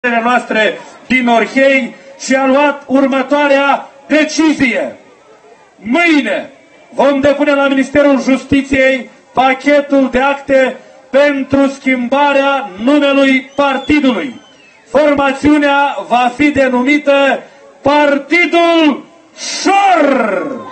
noastre din Orhei și a luat următoarea decizie. Mâine vom depune la Ministerul Justiției pachetul de acte pentru schimbarea numelui partidului. Formațiunea va fi denumită Partidul Șor!